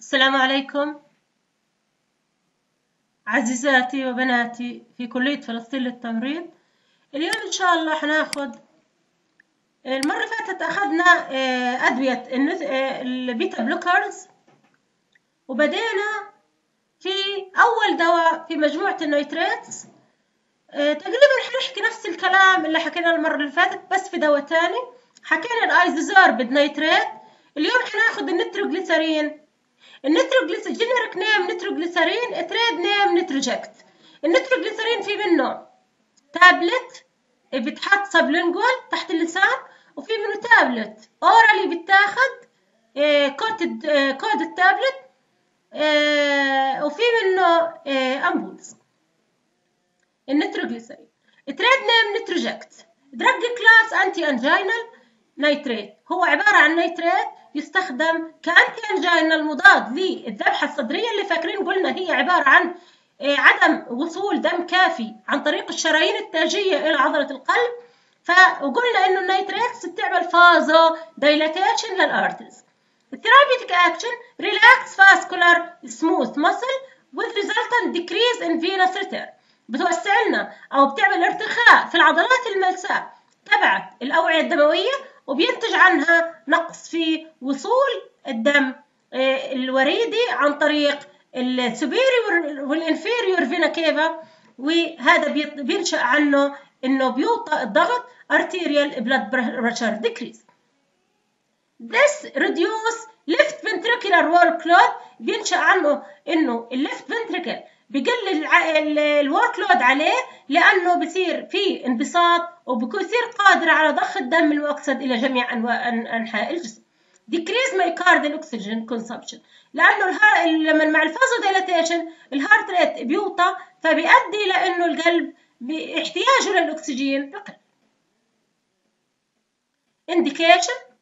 السلام عليكم عزيزاتي وبناتي في كلية فلسطين للتمريض. اليوم إن شاء الله حناخد المرة اللي فاتت أخذنا أدوية البيتا بلوكرز، وبدينا في أول دواء في مجموعة النيتريتس. تقريبا حنحكي نفس الكلام اللي حكيناه المرة اللي فاتت بس في دواء تاني. حكينا الأيزوزوربيد نيتريت. اليوم حناخد النيتروجليسرين. النيتروجليسرين جينيريك نيم نيتروجليسرين، تريد نيم نيتروجكت. النيتروجليسرين في منه تابلت بتحط سبلينجوال تحت اللسان، وفي منه تابلت اورالي بتاخد كود التابلت، وفي منه امبولز. النيتروجليسرين تريد نيم نيتروجكت، دراج كلاس انتي انجينال نيتريت. هو عبارة عن نيتريت يستخدم كأنتي انجينال مضاد للذبحة الصدرية، اللي فاكرين قلنا هي عبارة عن عدم وصول دم كافي عن طريق الشرايين التاجية إلى عضلة القلب. وقلنا إنه النيتريتس بتعمل فازو دايلاتيشن للأرترز. الثيرابيوتيك أكشن ريلاكس فاسكولار سموث ماسل with resultant decrease in venous return. بتوسع لنا أو بتعمل ارتخاء في العضلات الملساء تبعت الأوعية الدموية، وبينتج عنها نقص في وصول الدم الوريدي عن طريق السوبيريور والانفيريور فينا كيفا، وهذا بينشأ عنه انه بيوطى الضغط arterial blood pressure decrease. This reduce left ventricular workload. بينشأ عنه انه الليفت فنتريكل بيقلل الورك لود عليه، لانه بصير في انبساط وبصير قادر على ضخ الدم المؤكسد الى جميع انحاء الجسم. decrease myocardial oxygen consumption، لانه لما مع الفازو دايلاتيشن الهارت ريت بيوطى، فبيؤدي الى انه القلب باحتياجه للاكسجين بقل. indication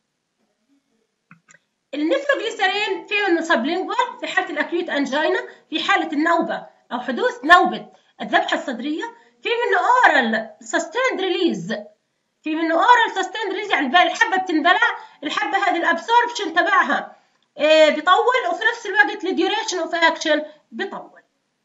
النيتروجليسرين فيه انه سبلينجوال في حاله الاكيوت انجينا، في حاله النوبه او حدوث نوبه الذبحه الصدريه. في منه اورال سستيند ريليز، في منه اورال سستيند ريليز يعني الحبه بتنبلع، الحبه هذه الابسوربشن تبعها بيطول، وفي نفس الوقت الديوريشن اوف اكشن بيطول.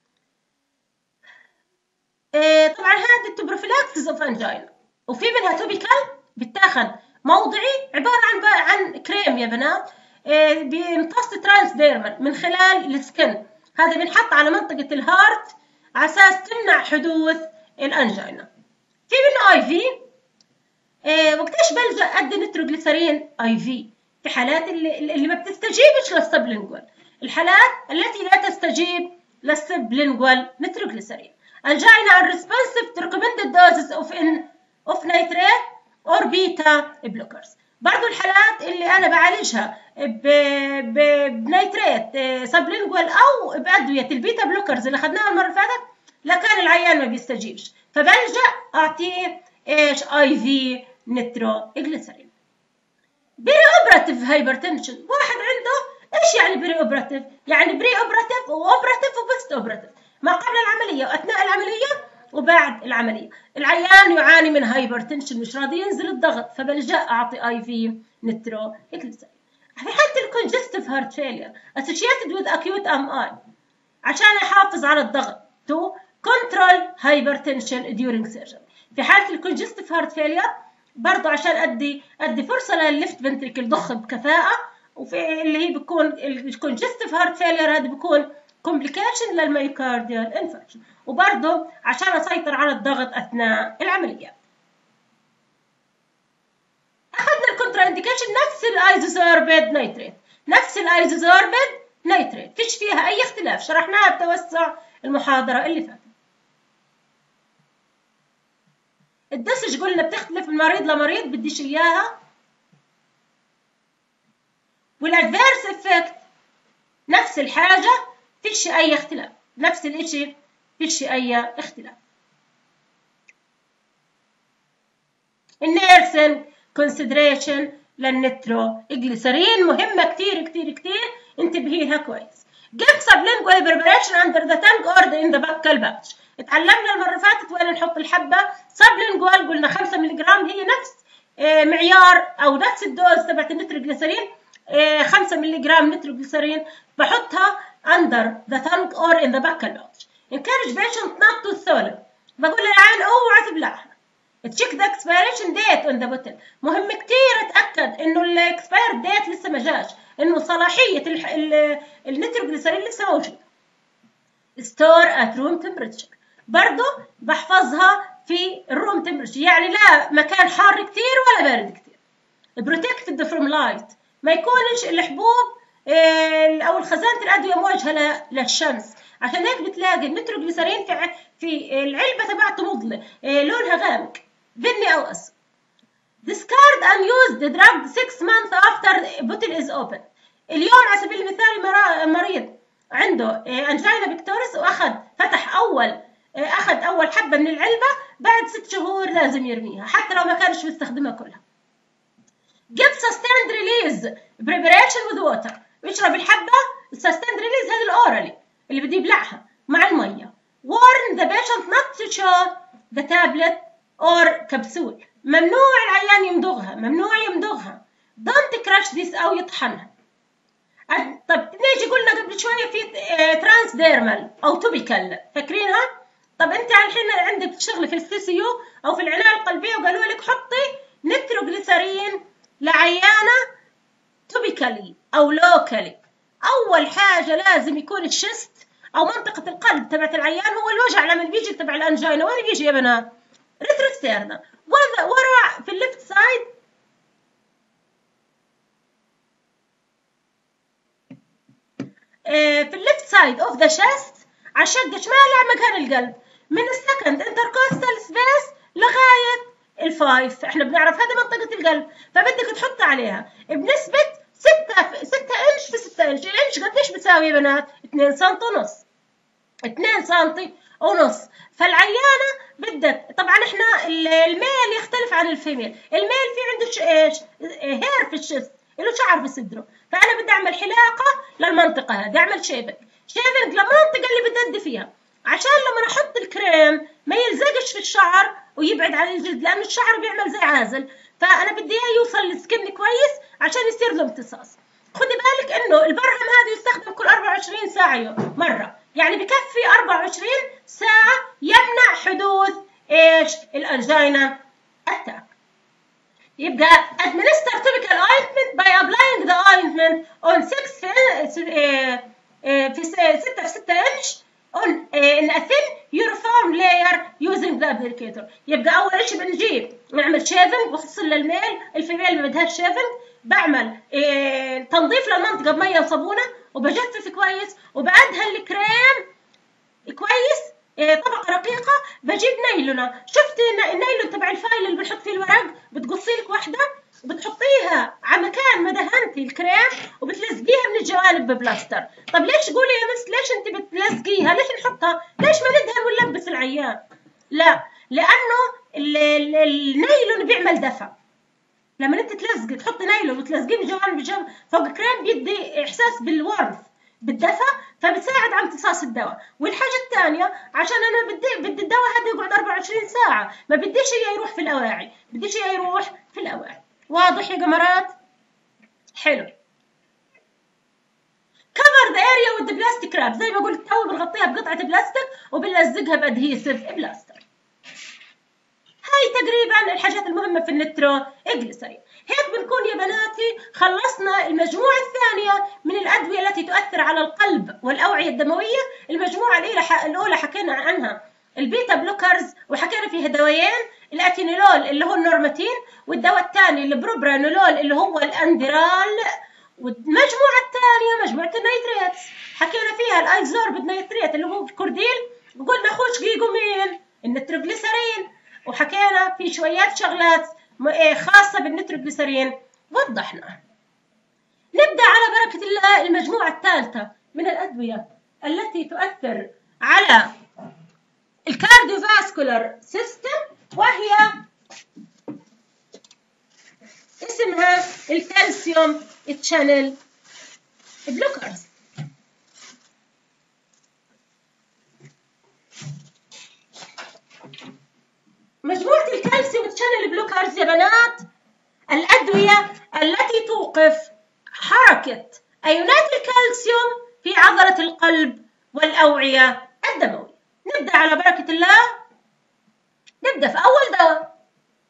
طبعا هذه التوبروفيلاكسيس اوف انجينا. وفي منها توبيكال بتاخد موضعي، عباره عن كريم يا بنات، بيمتص ترانس ديرمال من خلال السكن. هذا بنحط على منطقة الهارت على أساس تمنع حدوث الأنجينا. في منه اي في. وقتاش بلجأ أدي نيتروجليسرين اي في حالات اللي ما بتستجيبش للسبلينجوال، الحالات التي لا تستجيب للسبلينجوال نيتروجليسرين. Angina unresponsive to recommended doses of nitrate or beta blockers. برضو الحالات اللي أنا بعالجها بنيتريت سبلينجوال أو بأدوية البيتا بلوكرز اللي خدناها المرة اللي فاتت، لكان العيان ما بيستجيبش، فبلجأ أعطيه اي في نيتروجليسرين. بري اوبراتيف هايبرتنشن. واحد عنده ايش يعني بري اوبراتيف؟ يعني بري اوبراتيف واوبراتيف وبوست اوبراتيف، ما قبل العملية واثناء العملية وبعد العملية. العيان يعاني من هايبرتنشن، مش راضي ينزل الضغط، فبلجأ أعطي اي في نيتروجليسرين. في حالة الكونجستيف هارت فيلير associated with acute MI، عشان يحافظ على الضغط to control hypertension during surgery. في حالة الكونجستيف هارت فيلير برضه عشان أدي فرصة للليفت فنتريكل ضخ بكفاءة، وفي اللي هي بيكون الكونجستيف هارت فيلير هذا بيكون complication للميوكارديال انفكشن، وبرضه عشان أسيطر على الضغط أثناء العمليات. أخذنا الكونترا انديكيشن نفس الايزوزوربيد نيتريت، نفس الايزوزوربيد نيتريت، فيش فيها أي اختلاف، شرحناها بتوسع المحاضرة اللي فاتت. الدسج قلنا بتختلف من مريض لمريض، بديش إياها. والادفيرس افكت نفس الحاجة، فيش أي اختلاف، نفس الإشي، فيش أي اختلاف. النيرسن كونسيدريشن للنيتروجليسرين مهمة كتير كتير كتير، انتبهيها كويس. give sublingual preparation under the tongue or in the buccal pouch. اتعلمنا المرة اللي فاتت وين نحط الحبة. sublingual قلنا 5 ملغ، هي نفس معيار أو نفس الدوز تبعت النيتروجليسرين. 5 ملغ نيتروجليسرين بحطها under the tongue or in the buccal notch. encourage patient not to swallow. بقول للعيان اوعى تبلعها. check the expiration date on the bottle. مهم كتير اتاكد انه الاكسباير ديت لسه ما جاش، انه صلاحيه النيتروجليسرين لسه موجود. store at room temperature. برضه بحفظها في الروم تمبرتشر، يعني لا مكان حار كتير ولا بارد كتير. protected from light. ما يكونش الحبوب او الخزانه الادويه مواجهه للشمس، عشان هيك بتلاقي النيتروجليسرين في العلبه تبعته مظله لونها غامق بني او اسود. discard unused drug 6 months after bottle is open. اليوم على سبيل المثال مريض عنده انجينا بيكتوريس واخذ اخذ اول حبه من العلبه، بعد 6 شهور لازم يرميها حتى لو ما كانش مستخدمها كلها. give sustained release preparation with water. يشرب الحبه sustained release هذه الاورالي اللي بده يبلعها مع الميه. warn the patient not to chew the tablet or كبسول. ممنوع العيان يمضغها، ممنوع يمضغها. don't crush this او يطحنها. طب نيجي قلنا قبل شويه في ترانس ديرمال او توبيكال، فاكرينها؟ طب انت الحين عندك بتشتغلي في السي سي يو او في العنايه القلبيه وقالوا لك حطي نيتروجليسرين لعيانه توبيكالي او لوكالي، اول حاجه لازم يكون الشست او منطقه القلب تبعت العيان هو الوجع لما بيجي تبع الانجينا. وين بيجي يا بنات؟ ريتروستيرنا ورا في الليفت سايد في الليفت سايد اوف ذا شيست على الشق شمال على مكان القلب، من السكند انتركوستال سبيس لغايه الفايف. احنا بنعرف هذه منطقه القلب، فبدك تحط عليها بنسبه 6 انش في 6 انش. الانش قديش بتساوي يا بنات؟ 2 سم ونص. 2 سم ونص. فالعيانه بدك طبعا احنا الميل يختلف عن الفيميل. الميل في عنده ايش؟ هير في الشست، له شعر في صدره، فانا بدي اعمل حلاقه للمنطقه هذه، اعمل شيفنج للمنطقه اللي بدي فيها، عشان لما احط الكريم ما يلزقش في الشعر ويبعد عن الجلد، لان الشعر بيعمل زي عازل، فانا بدي اياه يوصل للسكن كويس عشان يصير له امتصاص. خدي بالك انه البرهم هذا يستخدم كل 24 ساعه مره، يعني بكفي 24 ساعه يمنع حدوث ايش؟ الانجينا اتاك. يبقى administer topical ointment by applying the ointment on 6 في 6 inch on in a thin uniform layer using the applicator. يبقى أول شيء بنجيب نعمل شيفنج، بخصوصا للميل، الفيميل ما بدهاش شيفنج، بعمل تنظيف للمنطقة بمية وصابونة وبجفف كويس، وبعدها الكريم كويس طبقة رقيقة. بجيب نايلونة، شفت النايلون تبع الفايل اللي بنحط فيه الورق، بتقصي لك واحدة وبتحطيها على مكان ما دهنتي الكريم وبتلزقيها من الجوانب ببلاستر. طب ليش قولي يا مس ليش انت بتلزقيها؟ ليش نحطها؟ ليش ما ندهن ونلبس العيان؟ لا، لأنه النايلون بيعمل دفع. لما انت تلزقي تحطي نايلون وتلزقيه بجوانب فوق الكريم بيدي احساس بالورث بالدفى، فبتساعد على امتصاص الدواء. والحاجه الثانيه عشان انا بدي الدواء هذا يقعد 24 ساعه، ما بديش اياه يروح في الاواعي، بديش اياه يروح في الاواعي. واضح يا قمرات؟ حلو. cover the area with the plastic wrap، زي ما قلت تو بنغطيها بقطعه بلاستيك وبنلزقها بادهيسيف بلاستر. هاي تقريبا الحاجات المهمه في النيتروجليسرين. هيك بنكون يا بناتي خلصنا المجموعة الثانية من الأدوية التي تؤثر على القلب والأوعية الدموية. المجموعة الأولى حكينا عنها البيتا بلوكرز، وحكينا فيها دوايين، الأتينولول اللي هو النورماتين، والدواء الثاني البروبرانولول اللي هو الأندرال. والمجموعة الثانية مجموعة النيتريتس حكينا فيها الأيزوربيد نيتريت اللي هو الكورديل، وقلنا خوش جيجو مين؟ النيتروجليسرين، وحكينا في شويات شغلات خاصة بالنيتروجليسرين وضحنا. نبدأ على بركة الله المجموعة الثالثة من الأدوية التي تؤثر على الكارديوفاسكولار سيستم، وهي اسمها الكالسيوم تشانل بلوكرز. مجموعة الكالسيوم تشانل بلوكرز يا بنات الأدوية التي توقف حركة أيونات الكالسيوم في عضلة القلب والأوعية الدموية. نبدأ على بركة الله. نبدأ في أول دواء،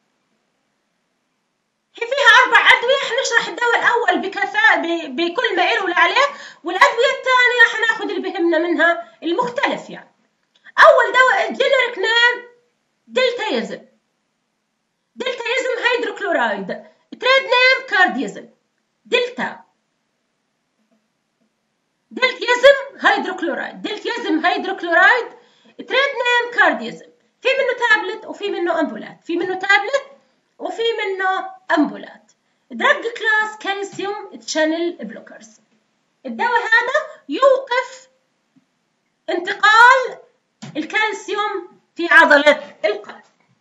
هي فيها 4 أدوية. حنشرح الدواء الأول بكفاءة بكل ما إله ولا عليه، والأدوية الثانية حناخد اللي بيهمنا منها المختلف. يعني أول دواء الجينيريك نيم دلتايزم. دلتايزم هيدروكلورايد. تريد نيم كارديزم. دلتايزم هيدروكلورايد. دلتايزم هيدروكلورايد. تريد نيم كارديزم. في منه تابلت وفي منه أمبولات. في منه تابلت وفي منه أمبولات. دراج كلاس كالسيوم تشانل بلوكرز. الدواء هذا يوقف انتقال الكالسيوم في عضلة القلب.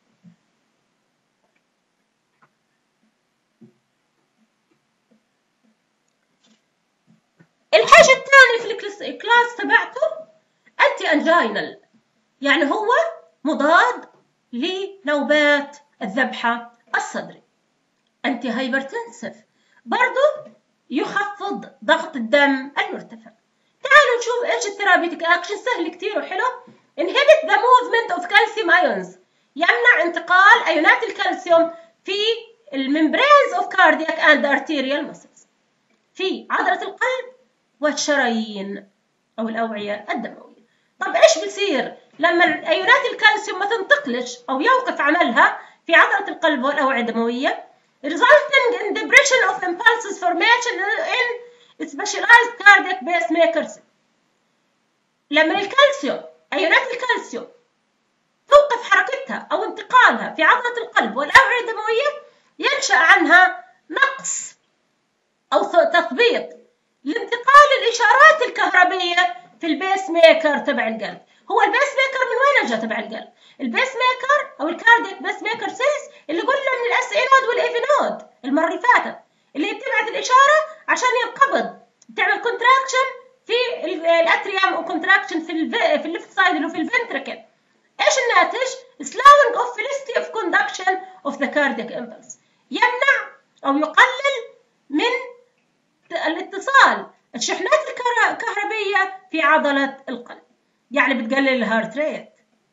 الحاجة الثانية في الكلاس تبعته أنتي أنجينال، يعني هو مضاد لنوبات الذبحة الصدري. أنتي هايبرتنسف، برضو يخفض ضغط الدم المرتفع. تعالوا نشوف ايش الثيرابيوتيك اكشن. سهل كتير وحلو. inhibit the movement of calcium ions، يمنع انتقال ايونات الكالسيوم في الممبرينز of cardiac and arterial muscles، في عضلة القلب والشرايين أو الأوعية الدموية. طب إيش بصير لما أيونات الكالسيوم ما تنتقلش أو يوقف عملها في عضلة القلب والأوعية الدموية؟ resulting in depression of impulses formation in specialized cardiac pacemakers. لما الكالسيوم أيونات الكالسيوم توقف حركتها أو انتقالها في عضلة القلب والأوعية الدموية، ينشأ عنها نقص أو تثبيط لانتقال الإشارات الكهربية في البيس ميكر تبع القلب. هو البيس ميكر من وين اجى تبع القلب؟ البيس ميكر أو الكاردياك بيس ميكر سيلز اللي قلنا من الاس اي نود والاي في نود المرة اللي فاتت، اللي بتبعت الإشارة عشان ينقبض، تعمل كونتراكشن في الاتريوم وكونتراكشن في الليفت سايد اللي هو في الفنتركل. ايش الناتج؟ slowing of velocity of conduction of the cardiac impulse، يمنع أو يقلل من الاتصال الشحنات الكهربية في عضلة القلب. يعني بتقلل الهارت ريت،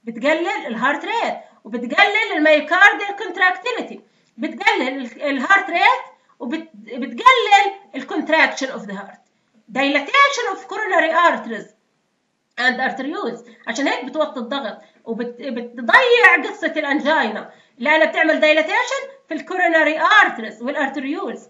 وبتقلل الميوكارديال كونتراكتيليتي، بتقلل الهارت ريت وبتقلل الكونتراكشن اوف ذا هارت، dilatation of coronary arteries and arterioles، عشان هيك بتوطي الضغط وبتضيع قصة الانجينا لأنها بتعمل dilatation في الكوروناري arteries والارتريولز.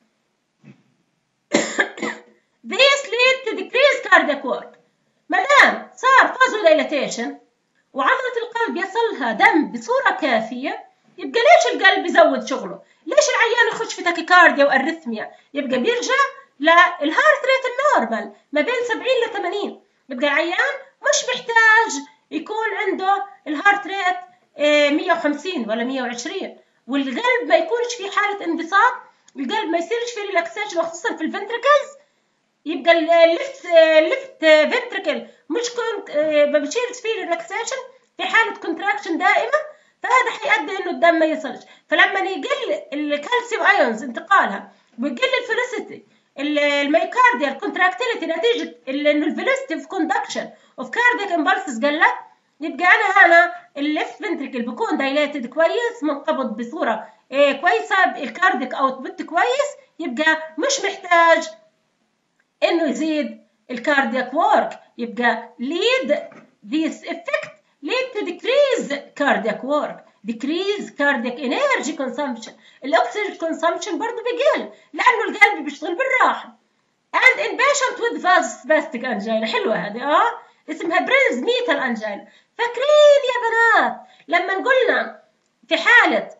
This lead to decreased cardiac work. ما دام صار vasodilation وعضلة القلب يصلها دم بصورة كافية، يبقى ليش القلب يزود شغله؟ ليش العيان يخش في تاكيكارديا وارثميا؟ يبقى بيرجع للهارت ريت النورمال ما بين 70 ل 80. يبقى العيان مش محتاج يكون عنده الهارت ريت 150 ولا 120، والقلب ما يكونش في حالة انبساط، القلب ما يصيرش في ريلاكسيشن وخصوصا في الفنتركلز. يبقى الليفت فنتركل مش ما بيصيرش فيه ريلاكسيشن، في حالة كونتراكشن دائمة، فهذا حيؤدي انه الدم ما يصلش. فلما يقل الكالسيوم ايونز انتقالها ويقل الفيلوسيتي الميوكارديال كونتراكتيليتي نتيجة انه الفيلوسيتي اوف كوندكشن اوف كاردياك امبلسز قلت، يبقى انا الليفت فنتركل بيكون دايليتد كويس، منقبض بصورة كويسة، الكاردياك اوتبوت كويس، يبقى مش محتاج انه يزيد الكاردياك وورك. يبقى lead this effect lead to decrease cardiac work, decrease cardiac energy consumption. الاكسجين consumption برضه بيقل لانه القلب بيشتغل بالراحه. and in patient with vasospastic angina، حلوه هذه اسمها برينز ميتال انجينا. فاكرين يا بنات لما قلنا في حاله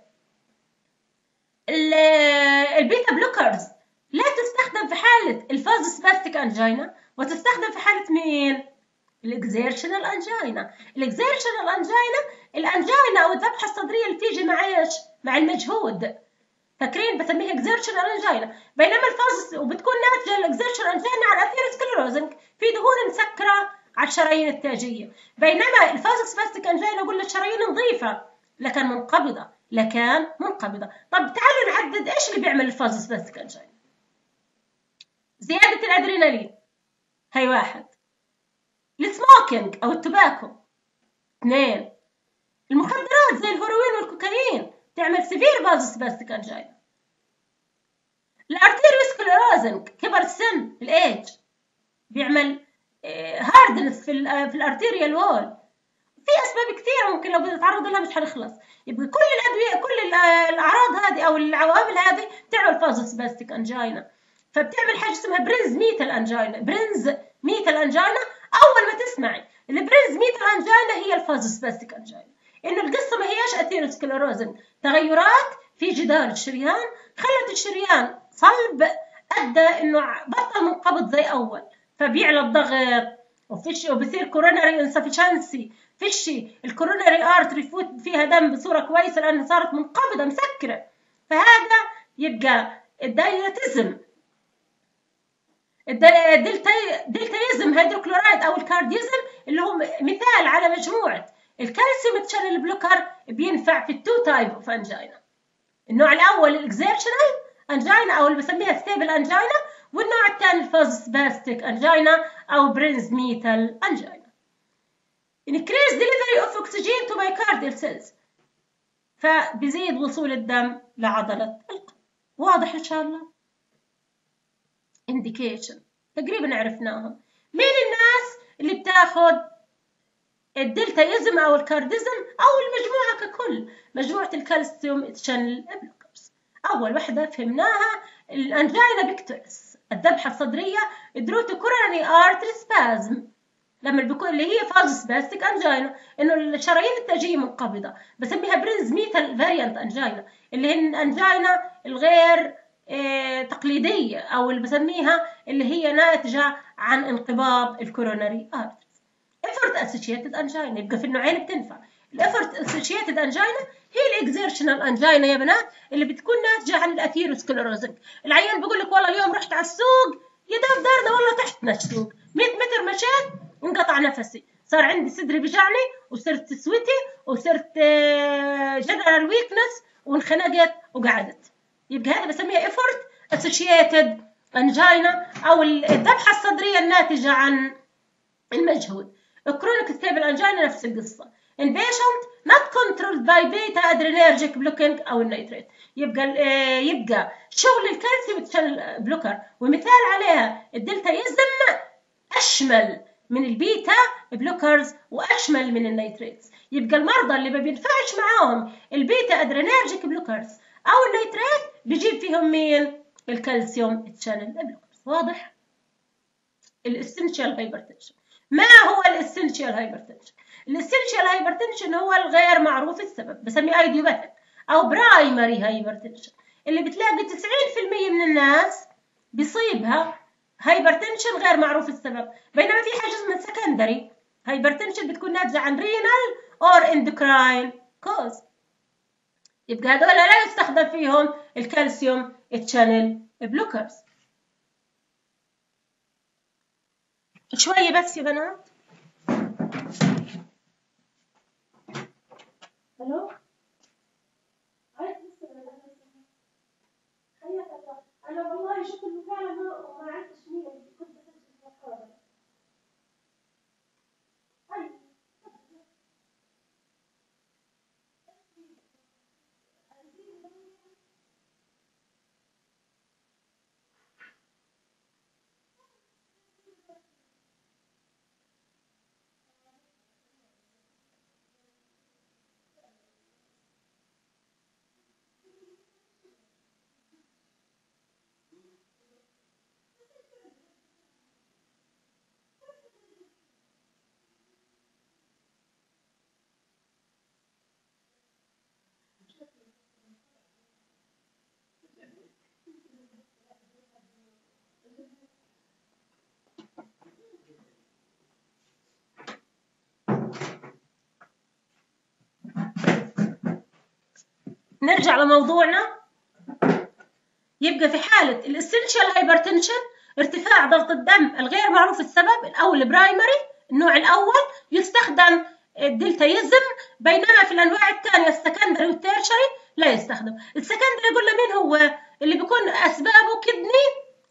البيتا بلوكرز لا تستخدم في حالة الفازوسباستيك انجينا، وتستخدم في حالة مين؟ الاكزيرشنال انجينا. الاكزيرشنال انجينا الانجينا او الذبحة الصدرية اللي تيجي مع ايش؟ مع المجهود. فاكرين بسميها اكزيرشنال انجينا. بينما الفازوس وبتكون ناتجة الاكزيرشنال انجينا على اثيروسكليروزنج، في دهون مسكرة على الشرايين التاجية. بينما الفازوسباستيك انجينا قلنا الشرايين نظيفة لكن منقبضة. طب تعالوا نعدد ايش اللي بيعمل الفازوسباستيك انجينا. زيادة الأدرينالين، هي واحد. السموكينج أو التباكو، اثنين. المخدرات زي الهيروين والكوكايين تعمل سيفير فازوسباستيك أنجينا. الارتيريوسكليروزنج، كبر السن، الايج، بيعمل هاردنس في الارتيريال وول. في اسباب كثيره ممكن لو بنتعرض لها مش هنخلص. يبقى كل الادويه، كل الاعراض هذه او العوامل هذه تعمل فازوسباستيك انجينا. فبتعمل حاجه اسمها برينز ميتال انجينا. برينز ميتال انجينا، اول ما تسمعي البرينز ميتال انجينا هي الفازوسباستيك انجينا. انه القصه ما هياش اثيروسكليروزن، تغيرات في جدار الشريان خلت الشريان صلب، ادى انه بطل منقبض زي اول، فبيعلى الضغط وبصير كوروناري انسفشنسي، فيش الكوروناري ارتري يفوت فيها دم بصوره كويسه لانها صارت منقبضه مسكره. فهذا يبقى الدايلاتيزم، الدلتايزم هيدروكلورايد او الكارديزم، اللي هو مثال على مجموعه الكالسيوم تشانل بلوكر بينفع في التو تايب اوف انجينا. النوع الاول الاكزيرشنال انجينا او اللي بسميها ستيبل انجينا، والنوع الثاني الفازوسباستيك انجينا او برينز ميتال انجينا. increase delivery of oxygen to myocardial cells، فبزيد وصول الدم لعضلة القلب. واضح إن شاء الله؟ indication تقريبا عرفناها. مين الناس اللي بتاخد الدلتايزم أو الكارديزم أو المجموعة ككل، مجموعة الكالسيوم تشانل بلوكرز؟ أول واحدة فهمناها الأنجينا بيكتورس، الذبحة الصدرية درو تو كوروناري ارتري سبازم، لما بيكون اللي هي فازوسباستيك انجينا، انه الشرايين التاجيه منقبضه، بسميها برينز ميتال فاريانت انجينا، اللي هي الانجينا الغير تقليديه، او اللي بسميها اللي هي ناتجه عن انقباض الكوروناري ارتريز. افورت اسوشيتد انجينا، يبقى في النوعين بتنفع. الافورت اسوشيتد انجينا هي الاكزيرشنال انجينا يا بنات، اللي بتكون ناتجه عن الاثيروسكليروزنج. العيان بيقول لك والله اليوم رحت على السوق يا دار دارنا والله تحتنا السوق، 100 متر مشيت انقطع نفسي، صار عندي صدري بيجعني وصرت سويتي وصرت جنرال ويكنس وانخنقت وقعدت. يبقى هذا بسميها effort associated angina او الذبحه الصدريه الناتجه عن المجهود. الكرونيك ستيبل انجينا نفس القصه. inpatient not controlled by beta adrenergic blocking او النيتريت، يبقى شغل الكالسيوم تشانل بلوكر، ومثال عليها الدلتايزم اشمل من البيتا بلوكرز واشمل من النيتريتس. يبقى المرضى اللي ما بينفعش معاهم البيتا ادرينرجيك بلوكرز او النيتريت بيجيب فيهم مين؟ الكالسيوم تشانل بلوكرز. واضح؟ الاسنشال هايبرتنشن. ما هو الاسنشال هايبرتنشن؟ الاسنشال هايبرتنشن هو الغير معروف السبب، بسميه ايديوباثيك او برايمري هايبرتنشن، اللي بتلاقي 90% من الناس بيصيبها هايبرتنشن غير معروف السبب، بينما في حاجه اسمها سكندري هايبرتنشن بتكون ناتجه عن رينال اور اندوكراين كوز. يبقى هذول لا يستخدم فيهم الكالسيوم تشانل بلوكرز. شويه بس يا بنات. الو انا والله شفت المكالمه وما عرفتش مين اللي كنت اسجل المكالمه. نرجع لموضوعنا. يبقى في حالة الاسنشال هايبرتنشن ارتفاع ضغط الدم الغير معروف السبب او البرايمري النوع الاول يستخدم الدلتايزم، بينما في الانواع الثانيه السكندري والتيرشري لا يستخدم. السكندري قلنا مين هو؟ اللي بيكون اسبابه كدني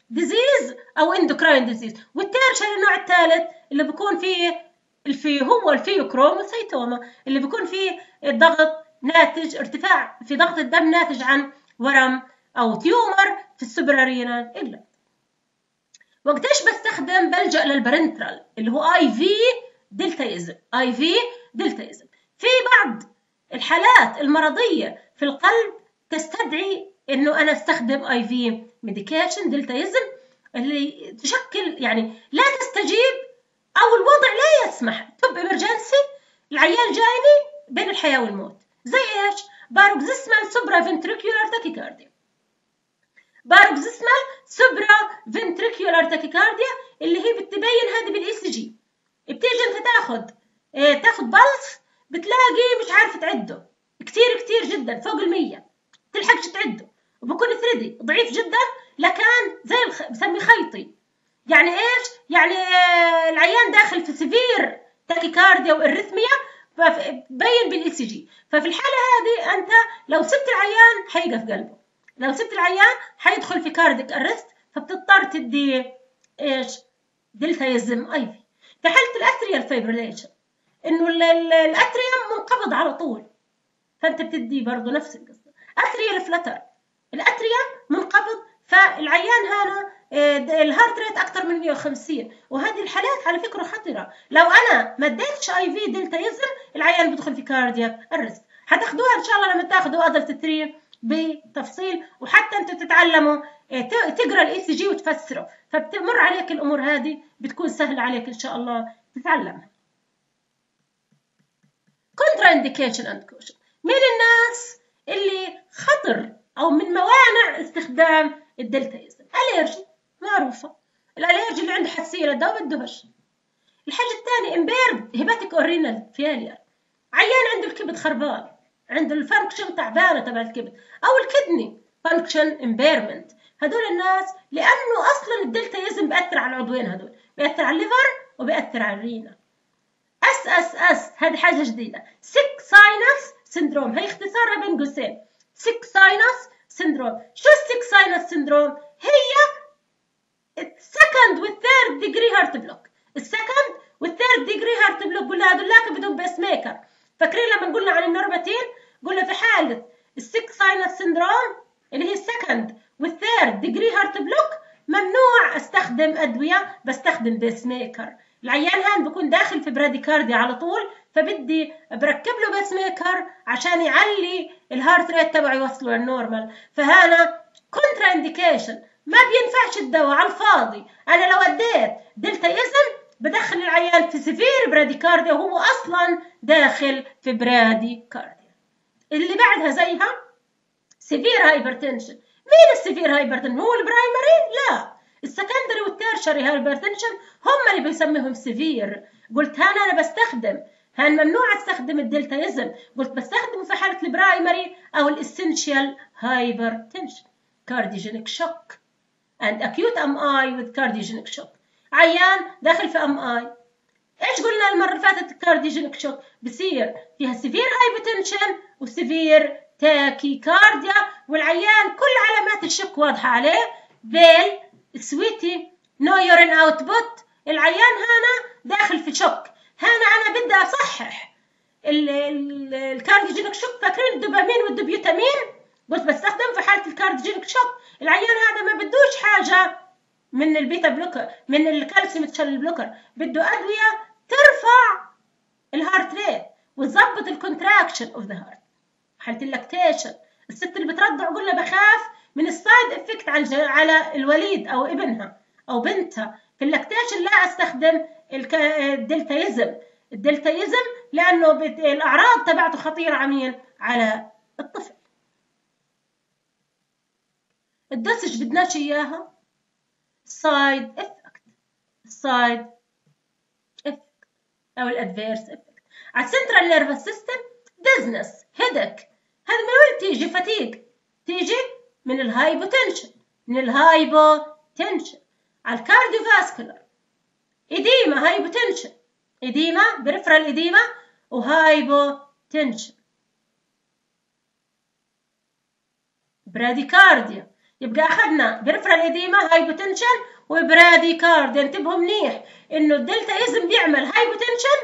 ديزيز او اندوكراين ديزيز. والتيرشري النوع الثالث اللي بيكون فيه هو الفيوكروموسيتوما، اللي بيكون فيه الضغط ناتج، ارتفاع في ضغط الدم ناتج عن ورم او تيومر في السوبرارينال إلا. وقتاش بستخدم؟ بلجأ للبرنترال اللي هو اي في دلتايزم. اي في دلتايزم في بعض الحالات المرضيه في القلب تستدعي انه انا استخدم اي في ميديكيشن دلتايزم، اللي تشكل يعني لا تستجيب او الوضع لا يسمح، توب امرجنسي، العيان جايني بين الحياه والموت. زي ايش؟ باروكسيسمال سوبرا فنتريكولار تاكيكارديا. باروكسيسمال سوبرا فنتريكولار تاكيكارديا اللي هي بتبين هذه بالاي سي جي. بتيجي انت تاخد بلس، بتلاقي مش عارفه تعده كتير جدا فوق ال100، تلحقش تعده، وبكون 3 ضعيف جدا، لكن زي بسميه خيطي. يعني ايش؟ يعني العيان داخل في سيفير تاكيكارديا وارثميا، فبين بالاي سي جي. ففي الحاله هذه انت لو سبت العيان حيقف قلبه، لو سبت العيان حيدخل في كارديك ارست، فبتضطر تدي ايش؟ دلتايزم اي في. في حاله الاتريال فايبريليشن انه الاتريوم منقبض على طول، فانت بتدي برضه نفس القصه. اتريال فلتر، الاتريوم منقبض، فالعيان هنا الهارت ريت اكثر من 150، وهذه الحالات على فكره خطره. لو انا ما اديتش اي في دلتايزم العيان بيدخل في كاردياك ارست. هتاخدوها ان شاء الله لما تاخدوا ادلت 3 بتفصيل، وحتى انتوا تتعلموا تقرا الاي سي جي وتفسروا، فبتمر عليك الامور هذه، بتكون سهله عليك ان شاء الله تتعلمها. كونترا انديكيشن اند كوشن، من الناس اللي خطر او من موانع استخدام الدلتايزم؟ الالرجي معروفه، الالرجي اللي عنده حساسيه للدواء ما بدهش. الحاجه الثانيه امبيرد هيباتيك اورينال فيلير، عيان عنده الكبد خربان، عنده الفانكشن تعبانه تبع الكبد، او الكدني فانكشن امبيرمنت. هدول الناس لانه اصلا الدلتايزم بياثر على العضوين هدول، بياثر على الليفر وبياثر على الرينا. اس هذه حاجه جديده، سيك ساينس سيندروم، هي اختصارها بين قوسين سيك ساينس سيندروم. شو السيك ساينس سيندروم؟ هي السكند والثيرد ديجري هارت بلوك. السكند والثيرد ديجري هارت بلوك قلنا هذولاك بدون بيس ميكر. فاكرين لما قلنا عن النورماتين قلنا في حاله السيك ساينس سيندروم اللي هي السكند والثيرد ديجري هارت بلوك ممنوع استخدم ادويه، بستخدم بيس ميكر. العيان هان بكون داخل في براديكارديا على طول، فبدي بركب له بيس ميكر عشان يعلي الهارت ريت تبعه يوصله للنورمال. فهنا كونترا انديكيشن، ما بينفعش الدواء على الفاضي. انا لو اديت دلتايزم بدخل العيان في سيفير براديكارديا وهو اصلا داخل في براديكارديا. اللي بعدها زيها سيفير هايبرتنشن. مين السيفير هايبرتنشن؟ هو البرايمري؟ لا، السكندري والتيرشري هايبرتنشن هم اللي بيسميهم سيفير. قلت انا بستخدم ممنوع استخدم الدلتايزم، قلت بستخدمه في حاله البرايمري او الاسنشال هايبرتنشن. كارديوجينيك شوك and acute MI with cardiogenic shock. عيان داخل في MI، ايش قلنا المره اللي فاتت؟ الكارديوجينيك شوك بصير فيها سيفير هايبرتنشن وسيفير تاكيكارديا، والعيان كل علامات الشك واضحه عليه، بيل سويتي نو يورين اوتبوت. العيان هنا داخل في شوك. هنا انا بدي اصحح الكارديوجينيك شوك. فاكرين الدوبامين والدوبيوتامين؟ قلت بستخدم في حاله الكارديوجينيك شوك. العيان هذا ما بدوش حاجه من البيتا بلوكر، من الكالسيوم تشانل بلوكر، بده ادويه ترفع الهارت ريت وتظبط الكونتراكشن اوف ذا هارت. حاله اللاكتيشن، الست اللي بترضع قلنا بخاف من السايد افكت على الوليد او ابنها او بنتها. في اللاكتيشن لا استخدم الدلتايزم لانه الاعراض تبعته خطيره عميل على الطفل. الدوسج بدناش اياها، سايد افكت، السايد افكت او الادفيرس افكت على السنترال نيرفس سيستم. ديزنس، هيدك، هذا من وين تيجي؟ فتيج، تيجي من الهايبوتنشن، على الكارديوفاسكولار إديما، هايبوتنشن، إديما بريفرال إديما وهايبوتنشن. براديكارديا يبقى اخذنا بريفرال اديما هايبوتنشن وبرادي كارد. انتبهوا منيح انه الدلتا ايزم بيعمل هايبوتنشن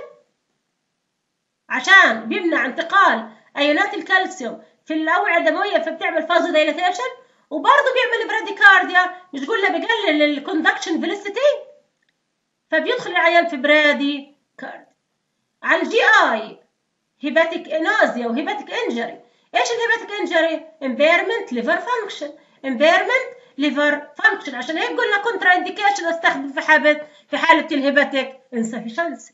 عشان بيمنع انتقال ايونات الكالسيوم في الاوعيه الدمويه فبتعمل فازو دايلاتيشن، وبرضه بيعمل براديكارديا، مش قلنا بيقلل الكوندكشن فيلوسيتي، فبيدخل العيان في برادي كارد. على الجي اي هيباتيك انوزيا وهيباتيك انجري. ايش الهيباتيك انجري؟ امبيرمنت ليفر فانكشن، امبيرمنت ليفر فانكشن. عشان هيك قلنا كونترا انديكيشن استخدم في حاله الهيباتيك انسفشنسي.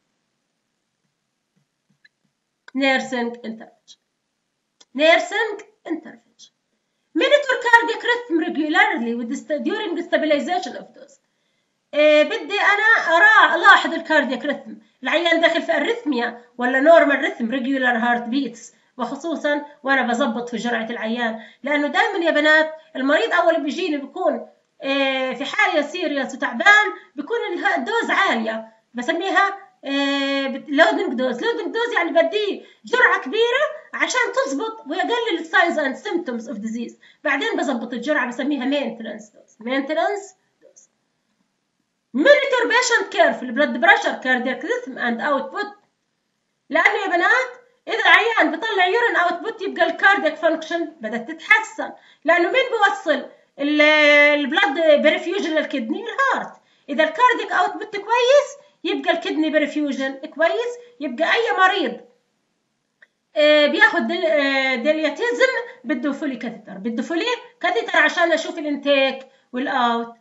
nursing intervention. Nursing intervention. Monitor cardiac rhythm regularly during stabilization of dose. بدي أنا ألاحظ الكاردياك ريثم، العيان داخل في الريثميا ولا نورمال ريثم ريجولار هارت بيتس، وخصوصا وأنا بظبط في جرعة العيان، لأنه دائما يا بنات المريض أول بيجيني بيكون في حالة سيريس وتعبان بيكون الدوز عالية، بسميها لودنج دوز. لودنج دوز يعني بديه جرعة كبيرة عشان تزبط ويقلل الساينز اند سيمبتومز اوف ديزيز، بعدين بظبط الجرعة بسميها مينتننس دوز. مينتننس دوز. مونيتور بيشنت كيرفل بلاد بريشر كاردياك ريثم اند اوتبوت، لأنه يا بنات إذا العيان بيطلع يورين اوتبوت يبقى الكاردياك فانكشن بدأت تتحسن، لأنه مين بيوصل البلاد بريفيوجن للكدني؟ الهارت. إذا الكاردياك اوتبوت كويس يبقى الكدني بريفيوجن كويس، يبقى أي مريض بياخد ديلياتيزم بده فولي كاتيتر، بده فولي كاتيتر عشان أشوف الانتيك والأوت.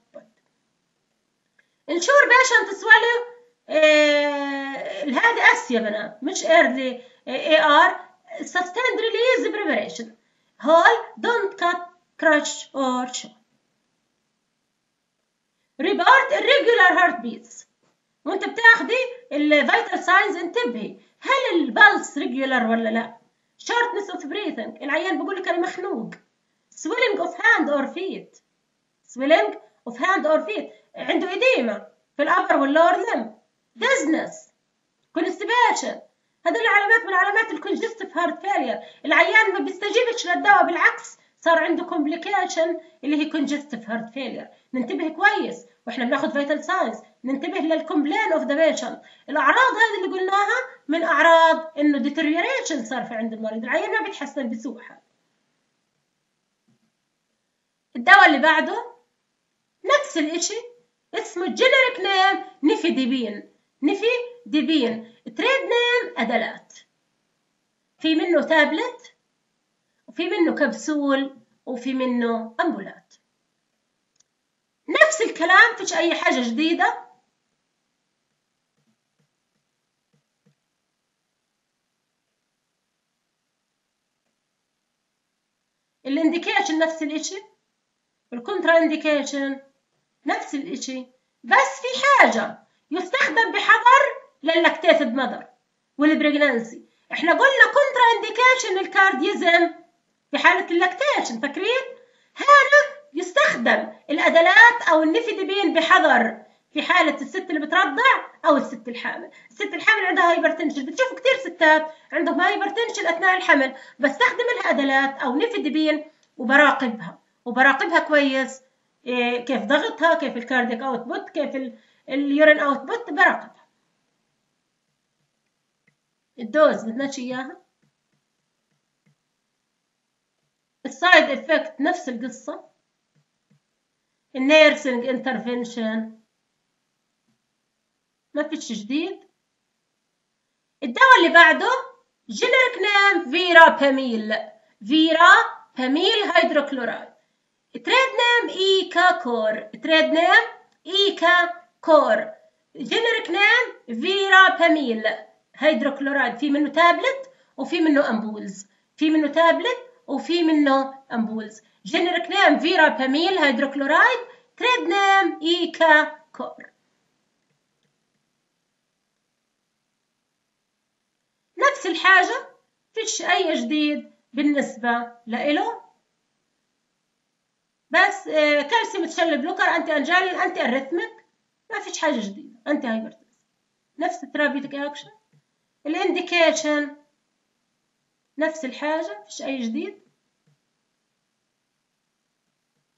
انشور بيشنت سوالو هذه اس يا بنات مش ايرلي اي ار sustained release preparation هول don't cut crush or show. report irregular heartbeats. وانت بتاخدي الفيتال ساينز انتبهي، هل البلس ريجولار ولا لا؟ shortness of breathing، العيان بيقول لك انا مخنوق. swelling of hand or feet، swelling of hand or feet، عنده إديمة في الأبر واللور لم، ديزنس، كونستيبيشن، هذول العلامات من علامات الكونجستيف هارت فيلير. العيان ما بيستجيبش للدواء، بالعكس صار عنده كومبليكيشن اللي هي كونجستيف هارت فيلير. ننتبه كويس واحنا بناخد فيتال ساينز، ننتبه للكومبلين اوف ذا بيشنت. الأعراض هذه اللي قلناها من أعراض إنه ديتيريوريشن صار في عند المريض، العيان ما بيتحسن بسوحة. الدواء اللي بعده نفس الاشي اسمه جينيريك نيم نيفيديبين. نيفيديبين تريد نيم أدلات، في منه تابلت وفي منه كبسول وفي منه أمبولات. نفس الكلام، فيش أي حاجة جديدة. الانديكيشن نفس الاشي، الكونترا انديكيشن نفس الاشي، بس في حاجة يستخدم بحذر لللاكتيتد مدر والبريجنانسي. احنا قلنا كونترا انديكيشن الكارديزم في حالة اللاكتيشن، فاكرين؟ هذا يستخدم الأدلات أو النيفيديبين بحذر في حالة الست اللي بترضع أو الست الحامل. الست الحامل عندها هايبرتنشن، بتشوفوا كتير ستات عندهم هايبرتنشن أثناء الحمل، بستخدم لها أدلات أو نيفيديبين وبراقبها كويس، كيف ضغطها، كيف الكاردياك اوتبوت، كيف اليورين اوتبوت، براقبها. الدوز بدناش اياها. السايد افكت نفس القصة. النيرسينج انترفنشن ما فيش جديد. الدواء اللي بعده جينيريك نيم فيراباميل، فيراباميل هيدروكلورايد. تريد نيم إيكا كور، تريد نيم إيكا كور. جينيريك نيم فيراباميل هيدروكلورايد، في منه تابلت وفي منه أمبولز، في منه تابلت وفي منه أمبولز. جينيريك نيم فيراباميل هيدروكلورايد، تريد نيم إيكا كور. نفس الحاجة، فيش أي جديد بالنسبة لإله، بس كالسيوم تشل بلوكر، أنتي أنجالين، أنتي أريثميك، ما فيش حاجة جديدة. أنتي هايبرتنس نفس الثيرابيوتيك أكشن. الانديكيشن نفس الحاجة، فيش أي جديد.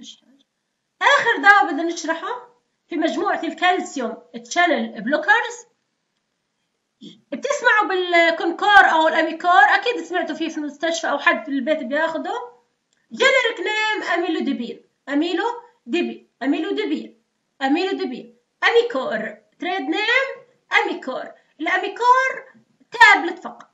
مفيش حاجة. آخر دواء بدنا نشرحه في مجموعة الكالسيوم تشانل بلوكرز، بتسمعوا بالكونكور أو الأميكور، أكيد سمعتوا فيه في المستشفى أو حد في البيت بياخده. جينيريك نيم أميلوديبين، أميلوديبين، أميكور. تريد نيم أميكور. الأميكور تابلت فقط،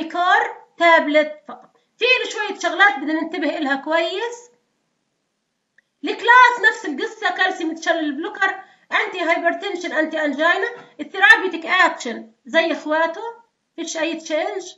في له شوية شغلات بدنا ننتبه إلها كويس. الكلاس نفس القصة، كالسيوم تشانل بلوكر، أنتي هايبرتنشن، أنتي أنجينا. الثيرابيوتيك أكشن زي إخواته، فيش أي تشينج.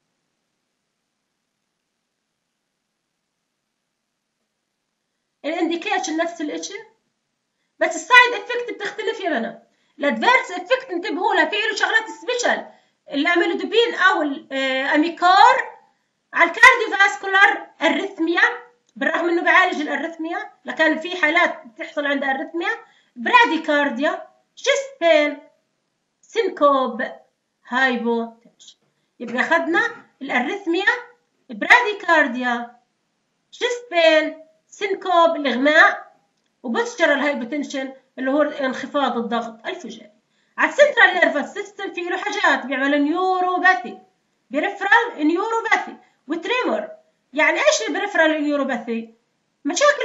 الانديكيشن نفس الاشي، بس السايد افكت بتختلف يا بنات. الادفيرس افكت انتبهوا لها، في له شغلات سبيشال. الاميلودوبين او الاميكور على الكارديوفاسكولار اريثميا، بالرغم انه بيعالج الاريثميا، لكن في حالات بتحصل عندها اريثميا، براديكارديا، شيست بين، سينكوب، هايبوتنشن. يبقى اخذنا الاريثميا، براديكارديا، شيست بين، سينكوب الاغماء، وبوستشرال هايبوتنشن اللي هو انخفاض الضغط الفجائي. على السنترال نيرفس سيستم في له حاجات بيعمل نيوروباثي، بريفرال نيوروباثي وتريمور. يعني ايش البريفرال نيوروباثي؟ مشاكل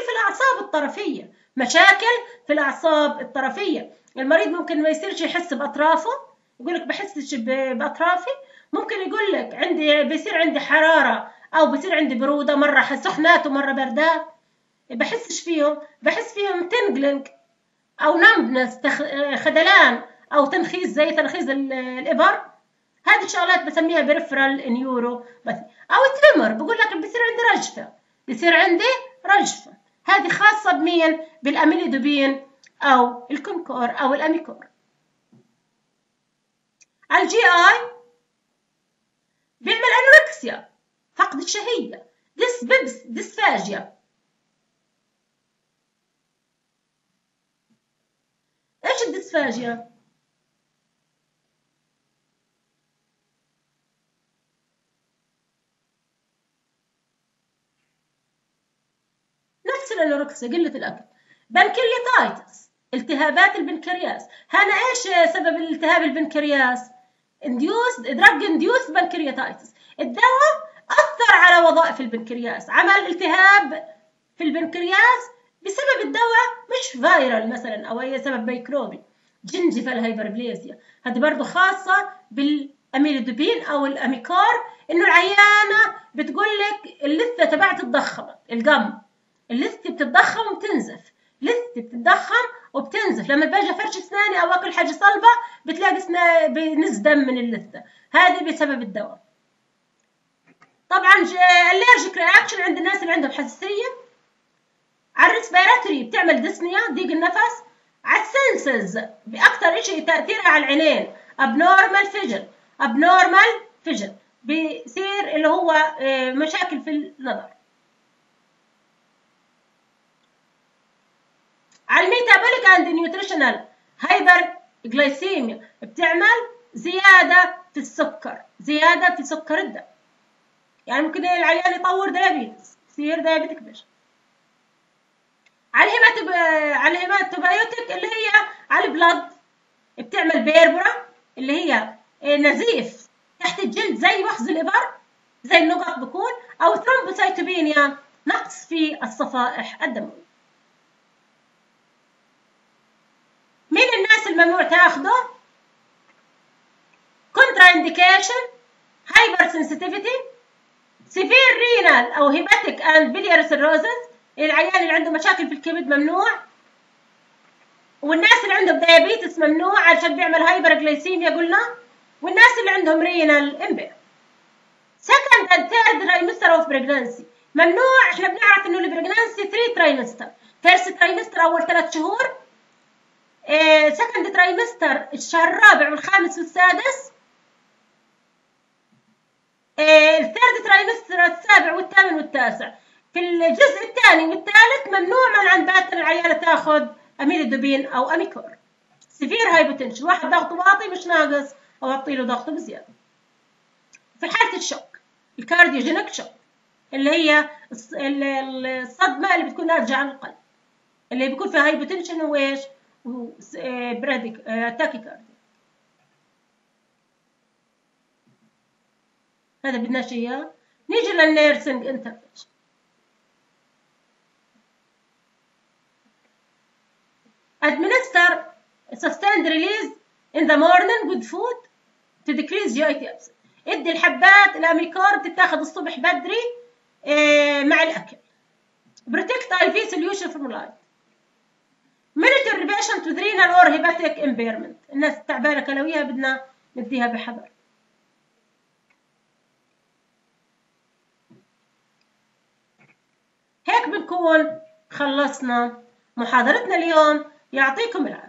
في الاعصاب الطرفيه. المريض ممكن ما يصيرش يحس باطرافه، يقول لك بحسش باطرافي. ممكن يقول لك بيصير عندي حراره او بيصير عندي بروده، مره سخنات ومره بردات، بحس فيهم تنجلنج او نمبنس، خدلان او تنخيز زي تنخيز الابر. هذه الشغلات بسميها بريفرال نيورو بس. او تريمر، بقول لك بيصير عندي رجفه. هذه خاصه بمين؟ بالاميلودوبين او الكونكور او الاميكور. على الجي اي بيعمل انوركسيا، فقد الشهيه، ديسفاجيا. ايش الديسفاجيا؟ نفس الانوركسيا، قله الاكل. بنكرياتايتس، التهابات البنكرياس. هنا ايش سبب الالتهاب البنكرياس؟ دراج انديوس بنكرياتايتس. الدواء اثر على وظائف البنكرياس، عمل التهاب في البنكرياس بسبب الدواء، مش فايرال مثلا او اي سبب ميكروبي. جنجفال هايبربليزيا، هذه برضه خاصه بالاميلودوبين او الاميكور، انه العيانه بتقول لك اللثه تبعت تضخمت، الجم، اللثه بتتضخم وبتنزف، لما باجي فرش اسناني او اكل حاجه صلبه بتلاقي بنزف دم من اللثه، هذه بسبب الدواء. طبعا الالرجيك رياكشن عند الناس اللي عندهم حساسيه. على الريسبيراتوري بتعمل ديسنيا، ضيق النفس. على السنسز باكثر شيء تاثيرها على العينين، ابنورمال فيجن، بيصير اللي هو مشاكل في النظر. على الميتابوليك اند نيوتريشنال هايبر جلايسيميا، بتعمل زياده في سكر الدم. يعني ممكن العيان يطور ديابيتس، يصير ديابيتك بيش. على الهيماتوبايوتيك اللي هي على البلد، بتعمل بيربرا اللي هي نزيف تحت الجلد زي وخز الابر، زي النقط بكون، او ثرومبوسايتوبينيا، نقص في الصفائح الدمويه. مين الناس الممنوع تاخده؟ كونترا انديكيشن، هايبر سنسيتيفيتي، سيفير رينال او هيباتيك اند بيلياري سيروزس، العيان اللي عنده مشاكل في الكبد ممنوع، والناس اللي عندهم ديابيتس ممنوع عشان بيعمل هايبر جلايسيميا قلنا، والناس اللي عندهم رينال امبير. سكند اند ثيرد ترايمستر اوف بريجنانسي ممنوع. احنا بنعرف انه البريجنانسي 3 ترايمستر، فيرست ترايمستر اول 3 شهور، سكند ترايمستر الشهر الرابع والخامس والسادس، الثيرد ترايمستر السابع والثامن والتاسع. في الجزء الثاني والثالث ممنوع من عند باتر العيالة تاخذ اميلودوبين او اميكور. سيفير هايبوتنشن، واحد ضغطه واطي مش ناقص، او اعطي له ضغطه بزياده. في حاله الشوك، الكارديوجينيك شوك اللي هي الصدمه اللي بتكون ناتجه عن القلب. اللي بيكون فيها هايبوتنشن وايش وبراديك تاكيكارديا. هذا بدناش اياه. نيجي للنيرسينج انترفنشن. administer sustained release in the morning with food to decrease GIT upset. ادي الحبات الاميكار بتتاخذ الصبح بدري مع الاكل. protect IV solution from light. monitor patient with renal or hepatic impairment. الناس التعبانه كلويها بدنا نديها بحذر. هيك بنكون خلصنا محاضرتنا اليوم. يعطيكم العافية.